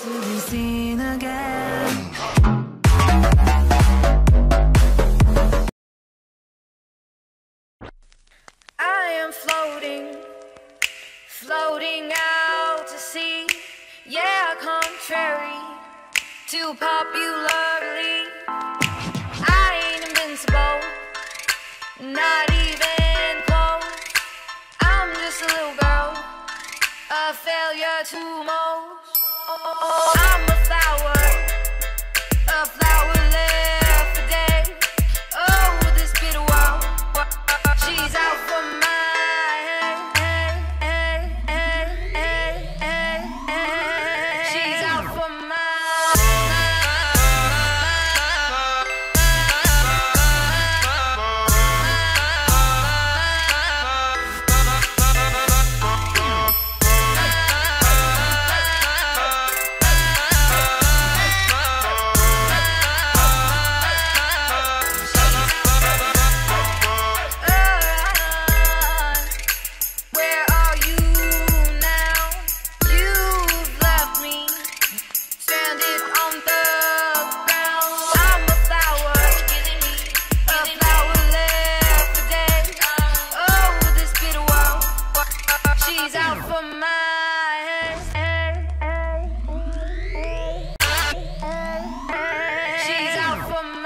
to be seen again. I am floating out to sea. Yeah, contrary to popularly, I ain't invincible, not even close. I'm just a little girl, a failure to most. I'm a flower left for days. Oh, this bitter world, she's out for my she's out for my she's out for my she's out for my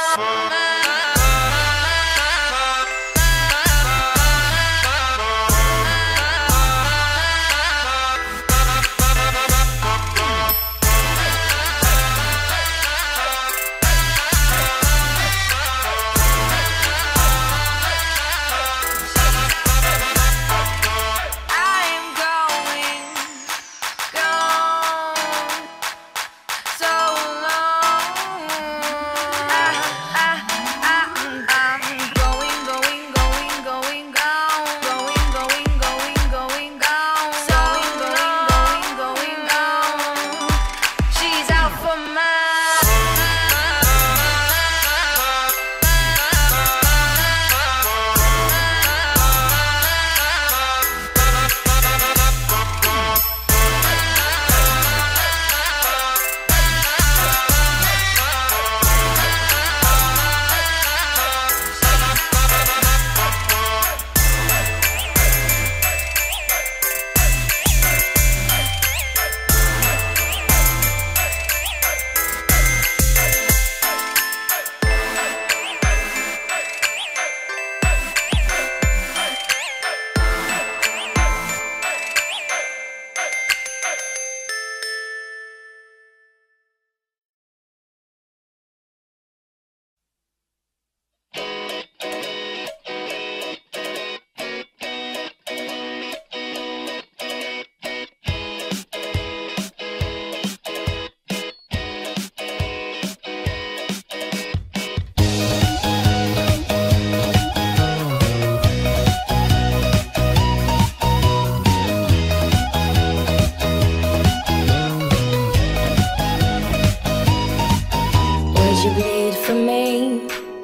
You bleed for me.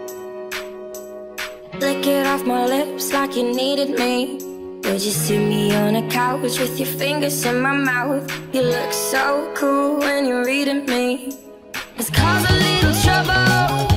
Lick it off my lips like you needed me. Would you sit me on a couch with your fingers in my mouth? You look so cool when you're reading me. Let's cause a little trouble.